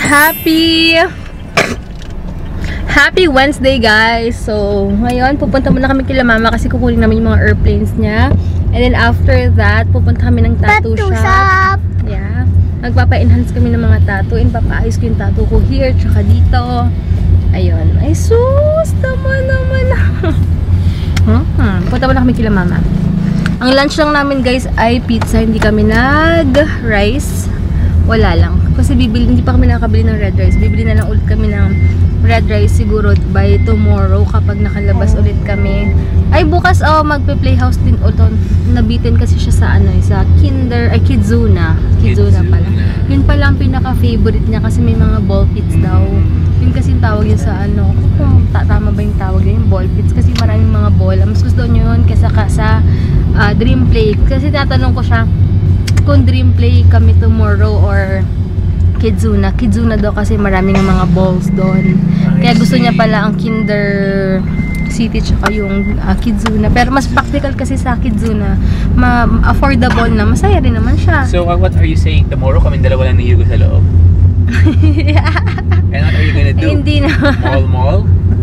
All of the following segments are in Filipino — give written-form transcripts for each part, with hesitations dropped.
Happy Wednesday, guys. So, ngayon, pupunta muna kami kila mama kasi kukunin namin yung mga airplanes niya. And then after that, pupunta kami ng tattoo shop. Yeah. Magpapa-enhance kami ng mga tattoo. And papaayos ko yung tattoo ko here, tsaka dito. Ayun. Ay, sus! Tama naman. Pupunta muna kami kila mama. Ang lunch lang namin, guys, ay pizza. Hindi kami nag-rice. Wala lang. Kasi hindi pa kami nakakabili ng red rice. Bibili na lang ulit kami ng red rice siguro by tomorrow kapag nakalabas ulit kami. Ay, bukas magpe-playhouse din ulit. Nabitin kasi siya sa sa Kidzuna. Kidzuna pala. Yun pala ang pinaka-favorite niya kasi may mga ball pits daw. Yun kasi yung tawag yun sa kung tama ba yung tawag yun, yung ball pits. Kasi maraming mga bola. Mas gusto niyo yun kaysa sa Dream Play. Kasi tatanong ko siya kung Dream Play kami tomorrow or Kidzuna. Kidzuna daw kasi maraming mga balls doon. Kaya gusto niya pala ang Kinder City tsaka yung Kidzuna. Pero mas practical kasi sa Kidzuna. Affordable na. Masaya rin naman siya. So what are you saying? Tomorrow kami dalawa lang ni Hugo sa loob? And what are you gonna do? Hindi na. Mall?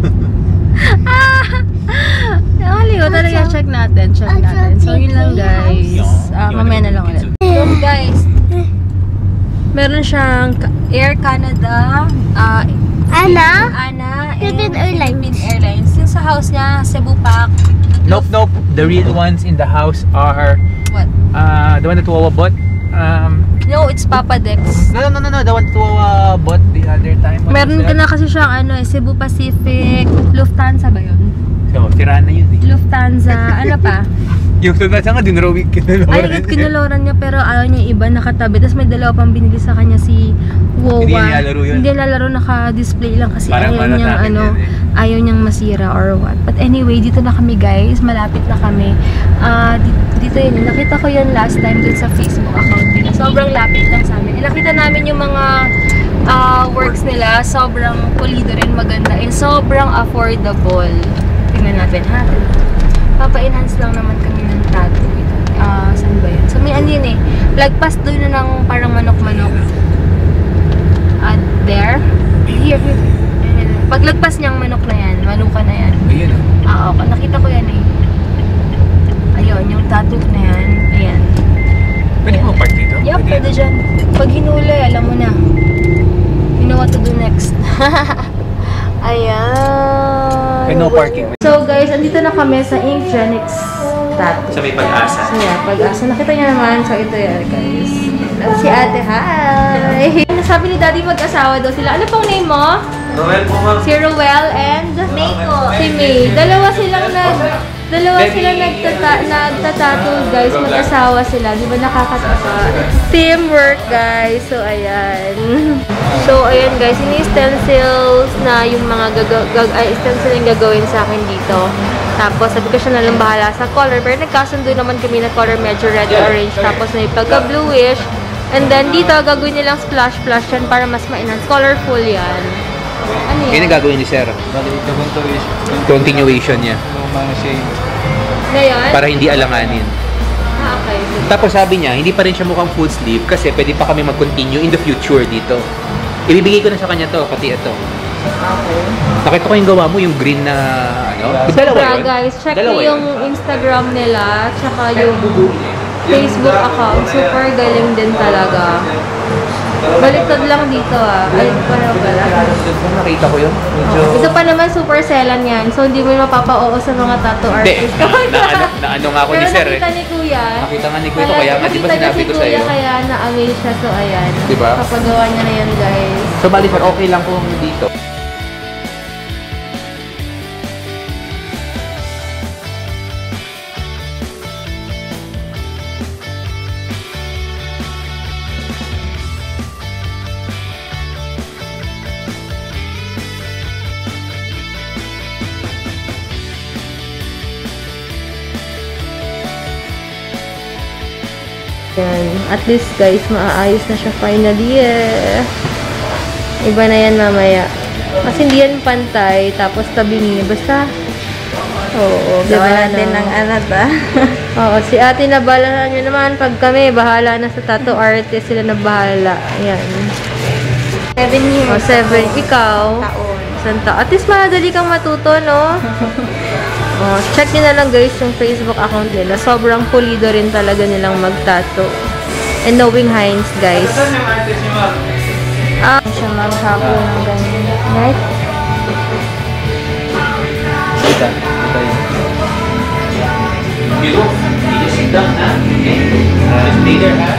Nakaliw. Talaga check natin. So yun lang, guys. Mamaya na lang ulit. So guys, meron siyang Air Canada, Ana Philippine Airlines. Yung sa house niya, Cebu Pac. Nope. The real ones in the house are what? The one that Wawa bought. No, it's Papa Dex. No. The one that Wawa bought the other time. Meron ka na kasi siyang Cebu Pacific, Lufthansa ba yun? So, siraan na yun eh. Lufthansa, ano pa? Yung Lufthansa nga, dinrawig kinaloran. Ay, kinaloran niya pero ayaw niya iba nakatabi. Tapos may dalawa pang binili sa kanya si Wawa. Hindi nilalaro yun. Hindi nilalaro, naka-display lang kasi parang ayaw niyang ayaw niyang masira or what. But anyway, dito na kami, guys. Malapit na kami. Dito yun. Nakita ko yun last time dito sa Facebook account nila. Sobrang lapit lang sa amin. Nakita namin yung mga works nila. Sobrang pulido rin, maganda. And sobrang affordable. Tingnan natin, ha? Papa-enhance lang naman kami ng tattoo. Saan ba yun? So may yun lagpas doon na ng parang manok-manok. There. Here. Paglagpas niyang manok na yan, manuka na yan. Ayun nakita ko yan Ayun, yung tattoo na yan. Ayan. Pwede mo park dito? Yup, pwede dyan. Pag hinuli, alam mo na. You know what to do next. Ayan. No parking. So guys, andito na kami sa Inkgenix tattoo. Sa may Pag-asa. So yeah, Pag-asa. Nakita niyo naman. So ito yan, guys. Si ate, hi! Sabi ni daddy mag-asawa daw sila. Ano pong name mo? Roel po, ma'am. Si Roel and Mayko. Si May. Dalawa silang nagtatattoo, guys. Mag-asawa sila. Di ba nakakatawa? Teamwork, guys. So ayan. So ayan, guys. Ini-stencils na yung mga stencil yung gagawin sa akin dito. Tapos sabi ko siya na lang bahala sa color. Pero nagkasundo naman kami na color medyo red orange. Tapos may pagka-bluish. And then dito gagawin nilang splash yan para mas ma-enhance. Colorful yan. Ano yan? Yan ang gagawin ni Sir. Continuation niya. Ngayon? Para hindi alanganin. Okay. Tapos sabi niya, hindi pa rin siya mukhang full sleeve kasi pwede pa kami mag-continue in the future dito. Ibibigay ko na sa kanya to, pati ito. Okay. Nakita ko yung gawa mo, yung green na dalawa yun? Guys, check nyo yung Instagram nila, tsaka yung Facebook account. Super galing din talaga. Baliktad lang dito Ay, pala. Nakita ko yun. Ito pa naman super sellan yan. So, hindi mo mapapa-oo sa mga tattoo artist. Naano nga ako ni Sir nakita ni Kuya. Nakita nga ni Kuya ito, kaya nga di ba sinabi ko sa'yo? Kaya na-amaze siya. So, ayan. Diba? Kapagawa niya na yan, guys. So, bali Sir, okay lang kung dito. Yan. At least, guys, maaayos na siya finally Iba na yan mamaya. Kasi hindi yan pantay, tapos tabingi. Basta, Gawa din ng Oo, si ate na bahala nyo naman. Pag kami, bahala na sa tattoo artist, sila na bahala. Ayan. 7 years. O, 7. Ikaw? Taon. Santa. At least madali kang matuto, no? Oh, check nyo na lang guys yung Facebook account nila. Sobrang pulido rin talaga nilang mag-tattoo. And knowing Heinz, guys. Siya maghapon ng ganyan. Right? Kita. Kita yun. You look. You just sit down, ha? Okay? Just stay there, ha?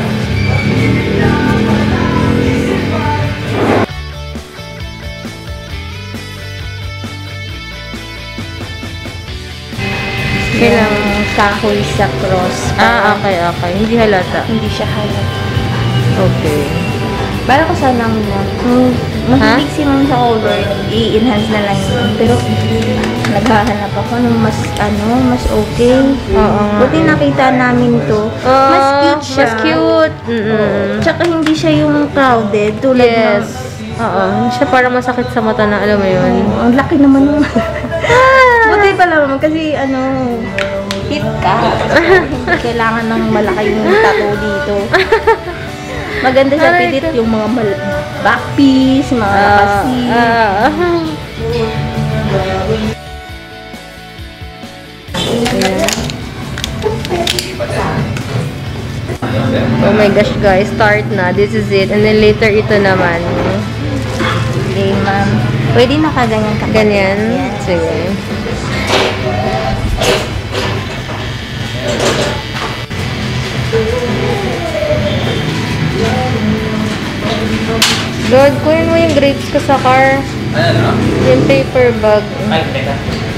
Kailangan kahoy sa cross. Okay. Hindi halata. Hindi siya halata. Okay. Bala ko sana muna. Kung mahilig si Mom sa cover, i-enhance na lang yun. Pero naghahanap ako ng mas okay. Oo nga. Buti nakita namin to. Mas cute siya. Mas cute. Tsaka hindi siya yung crowded tulad Yes. ng... Oo. Hindi siya parang masakit sa mata na alam mo yun. Ang laki naman yung... Buti pala naman kasi hit ka. Hindi kailangan ng malaking tattoo dito. Maganda siya pilit yung mga back piece, mga kasi. Oh my gosh guys, start na. This is it. And then later ito naman. Okay, ma'am. Pwede nakaganyan ka. Ganyan. Yes. Sige. Lord, kunin mo yung grapes ko sa car. Ano? Yung paper bag. Ay, teka.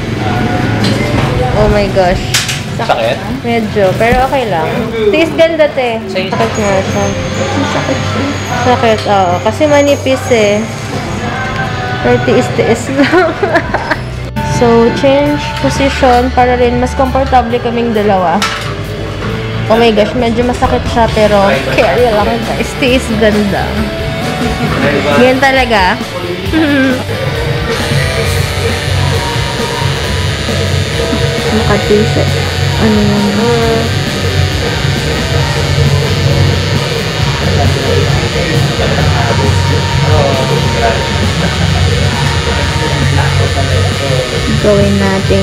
Oh my gosh. Sakit? Medyo. Pero okay lang. Tiis ganda te. Sige. Sakit nga siya. Sakit siya. Sakit, oo. Kasi manipis eh. Pero tiis-tiis lang. So, change position para rin mas komportable kaming dalawa. Oh my gosh, medyo masakit siya pero carry lang guys. Tiis ganda. Yan talaga. Makatise. Ano naman? Gawin natin.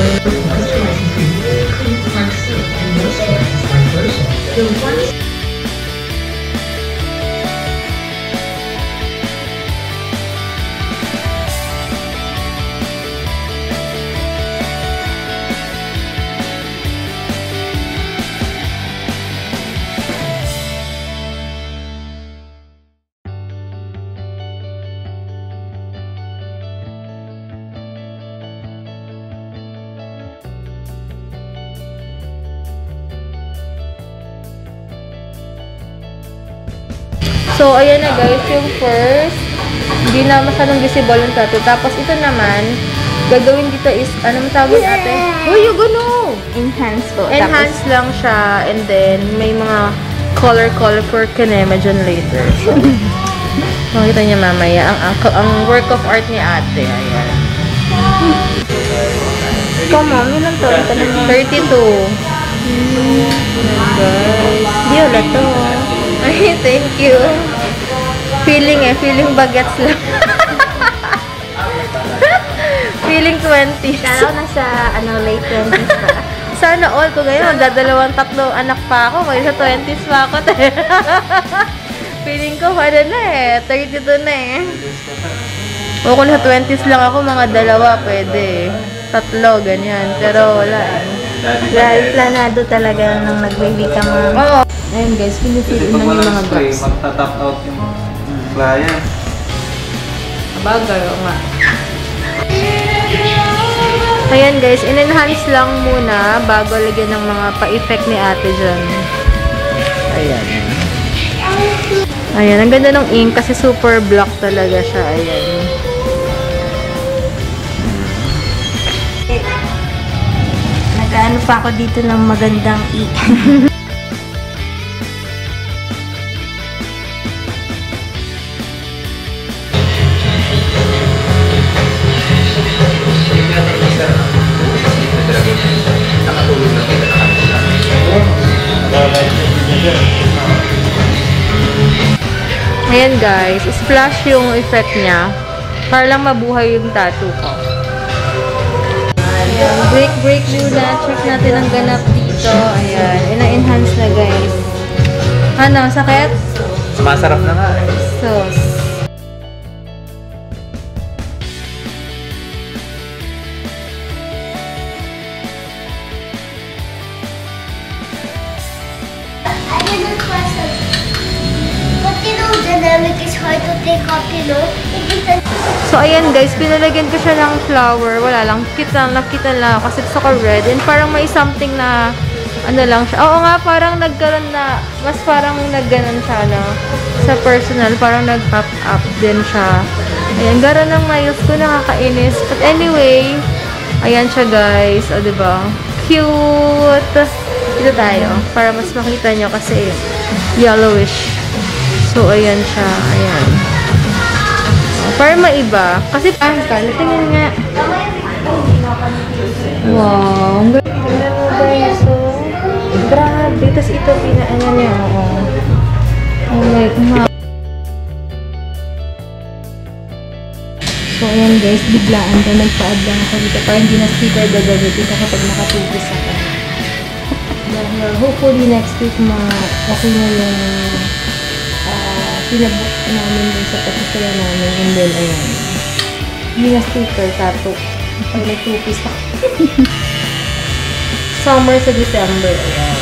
So, ayan na guys, yung first, hindi na masyadong visible yung tattoo. Tapos, ito naman, gagawin dito is, ano matawag ate? Uy, you gano! Enhance po. Enhance lang siya, and then, may mga color for kinema dyan later. So, makita niya mamaya, ang work of art ni ate, ayan. Ikaw, ma'am, ilan to? Ito naman. 32. Guys. Di wala to. Ay, thank you. Feeling bagets lang. Feeling 20. Kala ko nasa, late 20s pa. Sana all ko ngayon, magdadalawang 3 anak pa ako. Ngayon sa 20s pa ako. Feeling ko, ano na eh. 32 na eh. O kung sa 20s lang ako, mga dalawa, pwede. 3, ganyan. Pero wala eh. Dahil planado talaga nung nag-baby ka, ma'am. Oo. Ayun guys, pinifill in lang yung mga gaps. magta-top out yung client. Bagay, o nga. Ayan guys, in-enhance lang muna bago lagyan ng mga pa-effect ni ate dyan. Ayan. Ayan, ang ganda ng ink kasi super black talaga siya. Ayan. Nag-ano pa ako dito ng magandang Ayan Ayan guys, splash yung effect niya. Para lang mabuhay yung tattoo ko. Ayan, break muna. Check natin ang ganap dito. Ayan, ina-enhance na guys. Ano, sakit? Masarap na nga. Sus. I have a question. But you know, dynamic is hard to take off, you know? It is a So, ayan guys, pinalagyan ko siya ng flower. Wala lang. Nakita lang kasi gusto ko red. And parang may something na, ano lang siya. Oo nga, parang nagkaroon na, mas parang nagganon siya, no? Sa personal, parang nag-pop up din siya. Ayan, gara ng nails ko, nakakainis. But anyway, ayan siya guys. O, diba? Cute! Dito tayo. Para mas makita nyo kasi yellowish. So, ayan siya. Ayan. Para maiba. Kasi, tingnan nga. Wow. Ang ganda mo guys. So, grabe. Tapos ito, pinaano niya. Oh my God. So, ayan guys. Biglaan ko. Nagpa-add lang ako dito. Para hindi na sticker gagamitin ko kapag nakatupis ako. Hopefully next week okay na yung pinabook namin din sa patisaya namin. And then, ayan. Hindi na sticker, tattoo. Pag nagtupis ako. Summer sa December. Ayan.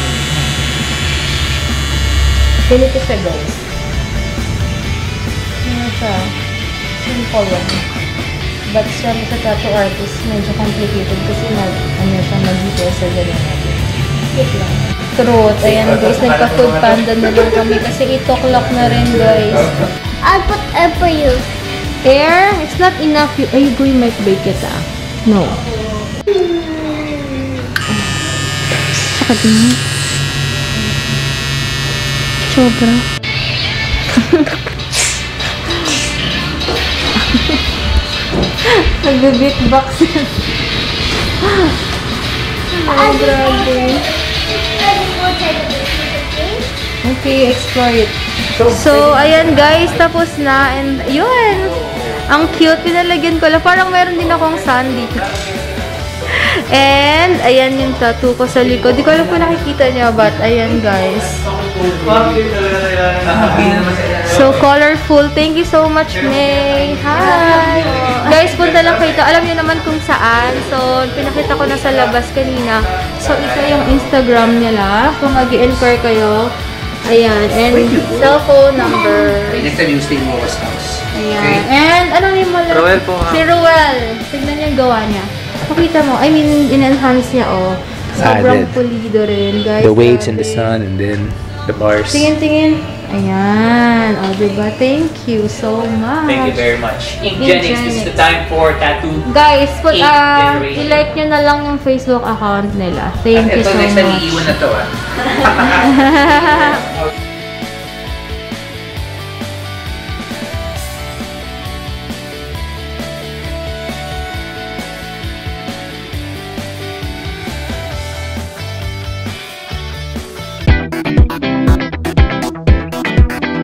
Ganito siya, guys. Ano siya? Simple lang. But siya sa tattoo artist, medyo complicated kasi mag-detail sa ganyan natin. Wait lang. Truth. Ayan guys, nagka-food panda na lang kami kasi 8 o'clock na rin guys. I'll put air for you. Air? It's not enough. Are you going to bake it No. Sakit mo. Sobra. Nagbe-beatbox yan. Ay, grabe. Okay, explore it. So, ayan guys, tapos na. And, yun! Ang cute. Pinalagyan ko lang. Parang meron din akong sun dito. And, ayan yung tattoo ko sa likod. Di ko alam kung nakikita niyo, but ayan guys. So, colorful. Thank you so much, May. Hi! Guys, punta lang kayo. Alam niyo naman kung saan. So, pinakita ko na sa labas kanina. So, ito yung Instagram nila. Kung mag-i-inquire kayo. Ayan. And cellphone number. Next time you stay in Mocha's house. Ayan. Okay. And ano yung mala? Ruel po. Si Ruel. Tignan niyo yung gawa niya. Pakita mo. I mean, in-enhance niya, oh. Sobrang pulido rin, guys. The waves in the sun and then the bars. Tingin. Ayan. O, diba? Thank you so much. Thank you very much. Ink Ingenix, this is the time for tattoo. Guys, Ink generation. i-like nyo na lang yung Facebook account nila. Thank you so Ito, next time much. iiwan na to,